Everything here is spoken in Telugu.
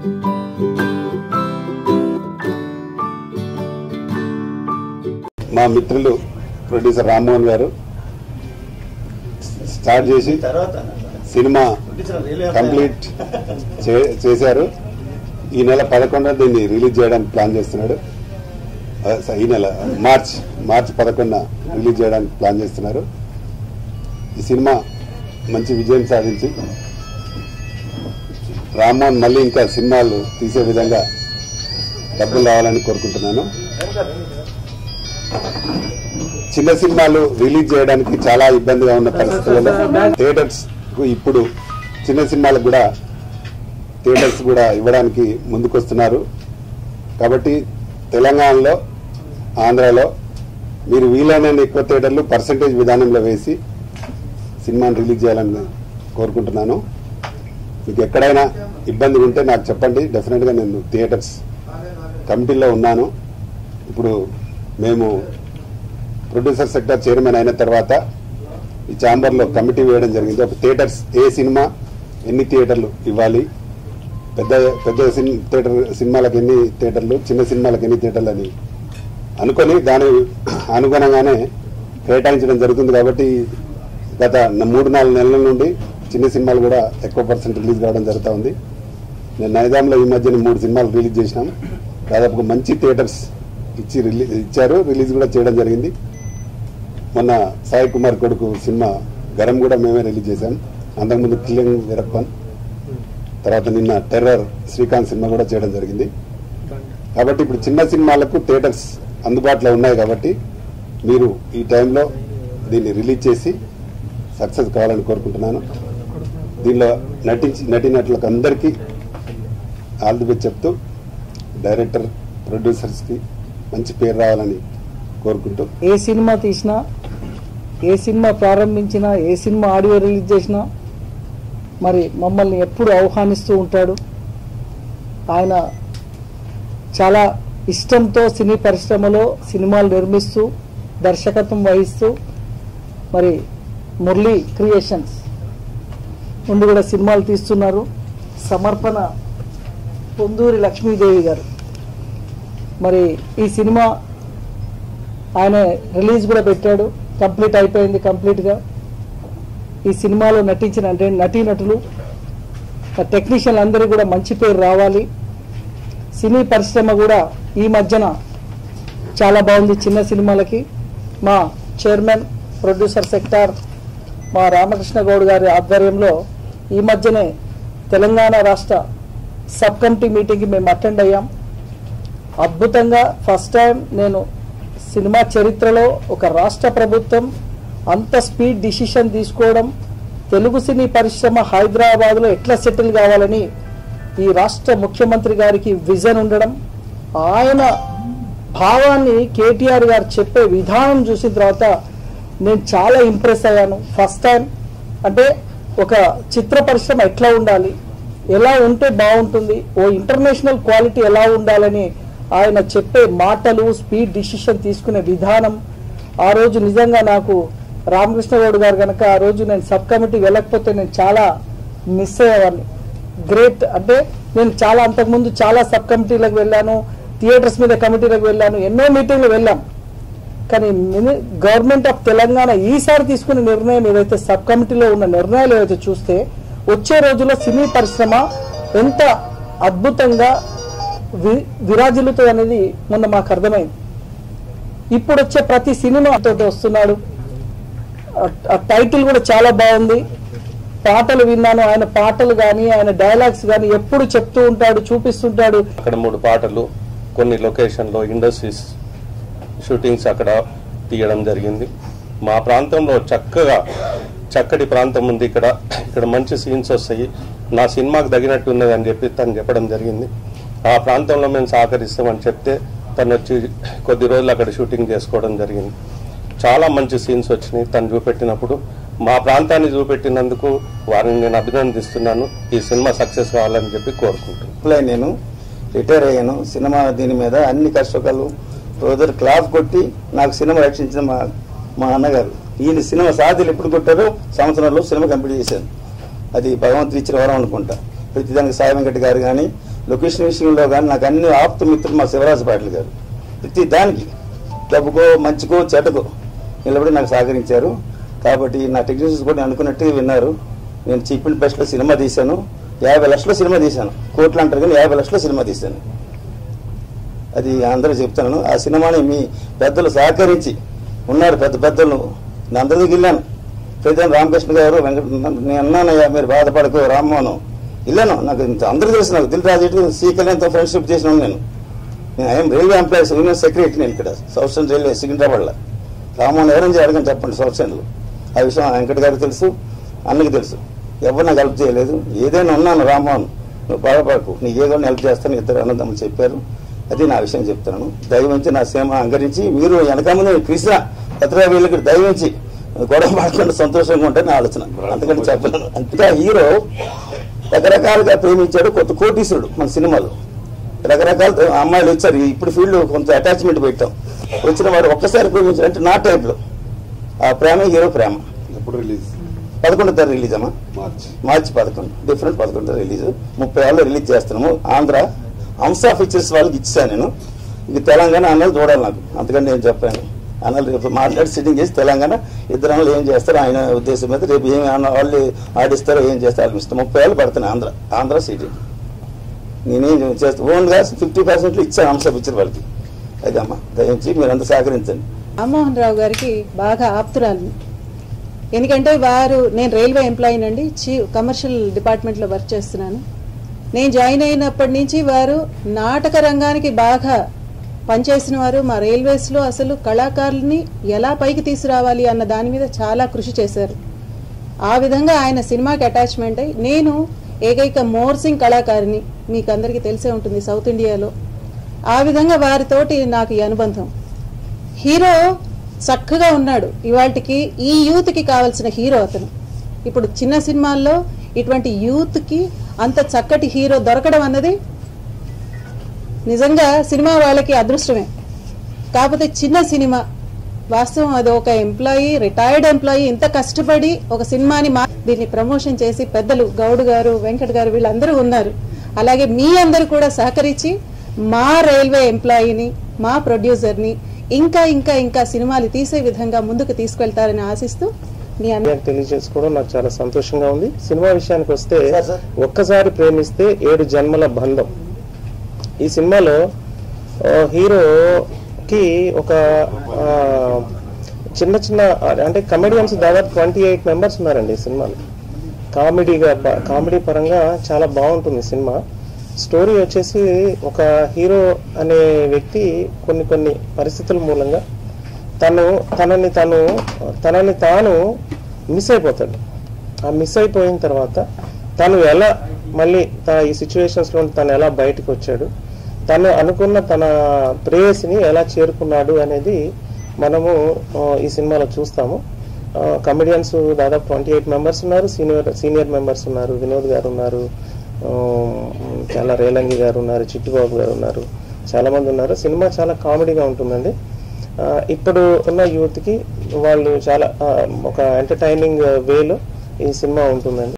మా మిత్రులు ప్రొడ్యూసర్ రామ్మోహన్ గారు స్టార్ట్ చేసి సినిమా కంప్లీట్ చేశారు. ఈ నెల 11న దీన్ని రిలీజ్ చేయడానికి ప్లాన్ చేస్తున్నాడు. ఈ నెల మార్చ్ 11న రిలీజ్ చేయడానికి ప్లాన్ చేస్తున్నారు. ఈ సినిమా మంచి విజయం సాధించి రామ్మోహన్ మళ్ళీ ఇంకా సినిమాలు తీసే విధంగా డబ్బులు రావాలని కోరుకుంటున్నాను. చిన్న సినిమాలు రిలీజ్ చేయడానికి చాలా ఇబ్బందిగా ఉన్న పరిస్థితుల్లో థియేటర్స్ ఇప్పుడు చిన్న సినిమాలకు కూడా థియేటర్స్ కూడా ఇవ్వడానికి ముందుకొస్తున్నారు. కాబట్టి తెలంగాణలో, ఆంధ్రాలో మీరు వీలైనన్ని ఎక్కువ థియేటర్లు పర్సంటేజ్ విధానంలో వేసి సినిమాను రిలీజ్ చేయాలని కోరుకుంటున్నాను. మీకు ఎక్కడైనా ఇబ్బంది ఉంటే నాకు చెప్పండి. డెఫినెట్గా నేను థియేటర్స్ కమిటీలో ఉన్నాను. ఇప్పుడు మేము ప్రొడ్యూసర్ సెక్టర్ చైర్మన్ అయిన తర్వాత ఈ ఛాంబర్లో కమిటీ వేయడం జరిగింది. ఒక థియేటర్స్ ఏ సినిమా ఎన్ని థియేటర్లు ఇవ్వాలి, పెద్ద థియేటర్ సినిమాలకు ఎన్ని థియేటర్లు, చిన్న సినిమాలకు ఎన్ని థియేటర్లు అని అనుకొని దాని అనుగుణంగానే కేటాయించడం జరుగుతుంది. కాబట్టి గత 3-4 నెలల నుండి చిన్న సినిమాలు కూడా ఎక్కువ పర్సెంట్ రిలీజ్ కావడం జరుగుతూ ఉంది. నేను నైజాంలో ఈ మధ్యన 3 సినిమాలు రిలీజ్ చేసినాం. దాదాపుగా మంచి థియేటర్స్ ఇచ్చారు, రిలీజ్ కూడా చేయడం జరిగింది. మొన్న సాయి కుమార్ కొడుకు సినిమా గరం కూడా మేమే రిలీజ్ చేశాం. అంతకుముందు కిల్లింగ్ వీరప్పన్, తర్వాత నిన్న టెర్రర్ శ్రీకాంత్ సినిమా కూడా చేయడం జరిగింది. కాబట్టి ఇప్పుడు చిన్న సినిమాలకు థియేటర్స్ అందుబాటులో ఉన్నాయి. కాబట్టి మీరు ఈ టైంలో దీన్ని రిలీజ్ చేసి సక్సెస్ కావాలని కోరుకుంటున్నాను. దీనిలో నటీనటులకు అందరికీ ఆల్ ది బెస్ట్ చెప్తూ డైరెక్టర్, ప్రొడ్యూసర్స్కి మంచి పేరు రావాలని కోరుకుంటూ, ఏ సినిమా తీసినా, ఏ సినిమా ప్రారంభించినా, ఏ సినిమా ఆడియో రిలీజ్ చేసినా మరి మమ్మల్ని ఎప్పుడు ఆహ్వానిస్తూ ఉంటాడు. ఆయన చాలా ఇష్టంతో సినీ పరిశ్రమలో సినిమాలు నిర్మిస్తూ దర్శకత్వం వహిస్తూ మరి మురళీ క్రియేషన్స్ నుండి కూడా సినిమాలు తీస్తున్నారు. సమర్పణ పొందూరి లక్ష్మీదేవి గారు మరి ఈ సినిమా ఆయన రిలీజ్ కూడా పెట్టాడు. కంప్లీట్ అయిపోయింది. కంప్లీట్గా ఈ సినిమాలో నటించిన నటీనటులు, టెక్నీషియన్లు అందరూ కూడా మంచి పేరు రావాలి. సినీ పరిశ్రమ కూడా ఈ మధ్యన చాలా బాగుంది చిన్న సినిమాలకి. మా చైర్మన్, ప్రొడ్యూసర్ సెక్టార్ మా రామకృష్ణ గౌడ్ గారి ఆధ్వర్యంలో ఈ మధ్యనే తెలంగాణ రాష్ట్ర సబ్ కమిటీ మీటింగ్కి మేము అటెండ్ అయ్యాం. అద్భుతంగా ఫస్ట్ టైం నేను సినిమా చరిత్రలో ఒక రాష్ట్ర ప్రభుత్వం అంత స్పీడ్ డిసిషన్ తీసుకోవడం, తెలుగు సినీ పరిశ్రమ హైదరాబాద్లో ఎట్లా సెటిల్ కావాలని ఈ రాష్ట్ర ముఖ్యమంత్రి గారికి విజన్ ఉండడం, ఆయన భావాన్ని కేటీఆర్ గారు చెప్పే విధానం చూసిన తర్వాత నేను చాలా ఇంప్రెస్ అయ్యాను. ఫస్ట్ టైం అంటే ఒక చిత్ర పరిశ్రమ ఎట్లా ఉండాలి, ఎలా ఉంటే బాగుంటుంది, ఓ ఇంటర్నేషనల్ క్వాలిటీ ఎలా ఉండాలని ఆయన చెప్పే మాటలు, స్పీడ్ డిసిషన్ తీసుకునే విధానం. ఆ రోజు నిజంగా నాకు రామకృష్ణ గౌడ్ గారు కనుక ఆ రోజు నేను సబ్ కమిటీ వెళ్ళకపోతే నేను చాలా మిస్ అయ్యేవాడిని. గ్రేట్. అంటే నేను చాలా అంతకుముందు చాలా సబ్ కమిటీలకు వెళ్ళాను, థియేటర్స్ మీద కమిటీలకు వెళ్ళాను, ఎన్నో మీటింగ్లు వెళ్ళాం. కానీ గవర్నమెంట్ ఆఫ్ తెలంగాణ ఈసారి తీసుకునే నిర్ణయం ఏదైతే సబ్ కమిటీలో ఉన్న నిర్ణయాలు ఏదైతే చూస్తే వచ్చే రోజుల్లో సినీ పరిశ్రమ ఎంత అద్భుతంగా విరాజిల్లుతుంది అనేది మొన్న మాకు అర్థమైంది. ఇప్పుడు వచ్చే ప్రతి సినిమాతో వస్తున్నాడు. ఆ టైటిల్ కూడా చాలా బాగుంది. పాటలు విన్నాను, ఆయన పాటలు కానీ ఆయన డైలాగ్స్ కానీ ఎప్పుడు చెప్తూ ఉంటాడు, చూపిస్తుంటాడు. అక్కడ 3 పాటలు, కొన్ని లొకేషన్లో ఇండస్ట్రీస్ షూటింగ్స్ అక్కడ తీయడం జరిగింది. మా ప్రాంతంలో చక్కటి ప్రాంతం ఉంది. ఇక్కడ మంచి సీన్స్ వస్తాయి, నా సినిమాకు తగినట్టు ఉన్నది అని చెప్పి తను చెప్పడం జరిగింది. ఆ ప్రాంతంలో మేము సహకరిస్తామని చెప్తే తను వచ్చి కొద్ది రోజులు అక్కడ షూటింగ్ చేసుకోవడం జరిగింది. చాలా మంచి సీన్స్ వచ్చినాయి తను చూపెట్టినప్పుడు. మా ప్రాంతాన్ని చూపెట్టినందుకు వారిని నేను అభినందిస్తున్నాను. ఈ సినిమా సక్సెస్ కావాలని చెప్పి కోరుకుంటున్నాను. నేను రిటైర్ అయ్యాను. సినిమా దీని మీద అన్ని కష్టకాలు రోజు క్లాప్ కొట్టి నాకు సినిమా రక్షించిన మా అన్నగారు. ఈయన సినిమా సాధులు ఎప్పుడు కొట్టారో సంవత్సరంలో సినిమా కంప్లీట్ చేశాను. అది భగవంతుడు ఇచ్చిన వరం అనుకుంటా. ప్రతిదానికి సాయి వెంకట గారు కానీ, లొకేషన్ విషయంలో కానీ నాకు అన్ని ఆప్త మిత్రులు మా శివరాజు పాటిల్ గారు. ప్రతి దానికి డబ్బుకో మంచికో చెడ్డకో నిలబడి నాకు సహకరించారు. కాబట్టి నా టెక్నీషియన్స్ కూడా అనుకున్నట్టుగా విన్నారు. నేను చీప్ అండ్ బెస్ట్లో సినిమా తీశాను, 50 లక్షల సినిమా తీశాను. కోట్లు అంటారు కానీ 50 లక్షల సినిమా తీశాను. అది అందరూ చెప్తాను. ఆ సినిమాని మీ పెద్దలు సహకరించి ఉన్నారు. పెద్ద పెద్దలు నేను అందరి దగ్గర వెళ్ళాను. ప్రజెంట్ రామకృష్ణ గారు, నేను అన్నానయ్యా మీరు బాధపడకు రామ్మోహన్ వెళ్ళాను. నాకు అందరూ తెలుసు. నాకు దిల్ రాజు సీకల్యంతో ఫ్రెండ్షిప్ చేసినాను. నేను I am railway employees union secretary. నేను ఇక్కడ సౌత్ సెంట్రల్ రైల్వే సికింద్రాబాద్లో. రామ్మోహన్ ఎవరైనా అడగని చెప్పండి సౌత్ సెంట్రల్. ఆ విషయం వెంకట గారికి తెలుసు, అన్నకి తెలుసు. ఎవరు నాకు హెల్ప్ చేయలేదు. ఏదైనా ఉన్నాను రామ్మోహన్ నువ్వు బాధపడకు, నీకు ఏదో హెల్ప్ చేస్తాను ఇద్దరు అన్నదమ్ములు చెప్పారు. అది నా విషయం చెప్తున్నాను. దయవించి నా సేమ అంగరించి మీరు వెనక ముందు కృష్ణ పత్రికా వీళ్ళకి దయవించి గొడవ పడకుండా సంతోషంగా ఉంటే నా ఆలోచన. అంతకంటే చెప్పలేను. అంతగా హీరో రకరకాలుగా ప్రేమించాడు. కొత్త కోటీశ్వరుడు మన సినిమాలో రకరకాల అమ్మాయిలు వచ్చారు. ఇప్పుడు ఫీల్డ్ కొంత అటాచ్మెంట్ పెట్టాం. వచ్చిన వారు ఒక్కసారి ప్రేమించారు అంటే నా టైప్లో ఆ ప్రేమ హీరో ప్రేమ. ఎప్పుడు రిలీజ్? 11వ తారీఖు రిలీజ్ అమ్మా. మార్చి 11 డిఫరెంట్ 11వ రిలీజ్. 30 ఏళ్ళు రిలీజ్ చేస్తున్నాము. ఆంధ్ర హంసా పిక్చర్స్ వాళ్ళకి ఇచ్చాను నేను. ఇది తెలంగాణ అన్నలు చూడాలి నాకు. అందుకని నేను చెప్పాను అన్నలు రేపు మాట్లాడి సిట్టింగ్ చేసి తెలంగాణ ఇద్దరు అన్నలు ఏం చేస్తారు ఆయన ఉద్దేశం మీద రేపు ఏమి వాళ్ళు ఆడిస్తారో ఏం చేస్తారో ఆలోచిస్తాం. 30 ఏళ్ళు పడుతున్నాయి ఆంధ్ర సిటీ. నేనేం చేస్తాను ఓన్గా 50% ఇచ్చాను హంసా పిక్చర్ వాళ్ళకి. అది అమ్మా దయించి మీరంతా సహకరించండి. రామ్మోహన్ రావు గారికి బాగా ఆప్తురాలని. ఎందుకంటే నేను రైల్వే ఎంప్లాయీనండి, కమర్షియల్ డిపార్ట్మెంట్లో వర్క్ చేస్తున్నాను. నేను జాయిన్ అయినప్పటి నుంచి వారు నాటక రంగానికి బాగా పనిచేసిన వారు. మా రైల్వేస్లో అసలు కళాకారుల్ని ఎలా పైకి తీసుకురావాలి అన్న దాని మీద చాలా కృషి చేశారు. ఆ విధంగా ఆయన సినిమాకి అటాచ్మెంట్ అయ్యి నేను ఏకైక మోర్సింగ్ కళాకారిని, మీకు అందరికీ తెలిసే ఉంటుంది సౌత్ ఇండియాలో. ఆ విధంగా వారితోటి నాకు ఈ అనుబంధం. హీరో చక్కగా ఉన్నాడు. ఇవాళకి ఈ యూత్కి కావాల్సిన హీరో అతను. ఇప్పుడు చిన్న సినిమాల్లో ఇటువంటి యూత్కి అంత చక్కటి హీరో దొరకడం అన్నది నిజంగా సినిమా వాళ్ళకి అదృష్టమే. కాకపోతే చిన్న సినిమా వాస్తవం అది ఒక ఎంప్లాయీ, రిటైర్డ్ ఎంప్లాయీ ఇంత కష్టపడి ఒక సినిమాని దీన్ని ప్రమోషన్ చేసి పెద్దలు గౌడ్ గారు, వెంకట్ గారు వీళ్ళందరూ ఉన్నారు. అలాగే మీ అందరూ కూడా సహకరించి మా రైల్వే ఎంప్లాయీని, మా ప్రొడ్యూసర్ని ఇంకా ఇంకా ఇంకా సినిమాలు తీసే విధంగా ముందుకు తీసుకెళ్తారని ఆశిస్తూ తెలియజేసుకోవడం నాకు చాలా సంతోషంగా ఉంది. సినిమా విషయానికి వస్తే ఒక్కసారి ప్రేమిస్తే 7 జన్మల బంధం. ఈ సినిమాలో హీరోకి ఒక చిన్న చిన్న అంటే కమెడియన్స్ దాదాపు 28 మెంబర్స్ ఉన్నారండి ఈ సినిమాలో. కామెడీ పరంగా చాలా బాగుంటుంది సినిమా. స్టోరీ వచ్చేసి ఒక హీరో అనే వ్యక్తి కొన్ని పరిస్థితుల మూలంగా తనని తాను మిస్ అయిపోతాడు. ఆ మిస్ అయిపోయిన తర్వాత తను ఎలా మళ్ళీ ఈ సిచ్యువేషన్స్లో తను ఎలా బయటకు వచ్చాడు, తను అనుకున్న తన ప్రేయసిని ఎలా చేరుకున్నాడు అనేది మనము ఈ సినిమాలో చూస్తాము. కమెడియన్స్ దాదాపు 28 మెంబర్స్ ఉన్నారు. సీనియర్ మెంబర్స్ ఉన్నారు. వినోద్ గారు ఉన్నారు, చాలా రేలంగి గారు ఉన్నారు, చిట్టిబాబు గారు ఉన్నారు, చాలా మంది ఉన్నారు. సినిమా చాలా కామెడీగా ఉంటుందండి. ఇప్పుడు ఉన్న యూత్కి వాళ్ళు చాలా ఒక ఎంటర్టైనింగ్ వేలో ఈ సినిమా ఉంటుందండి.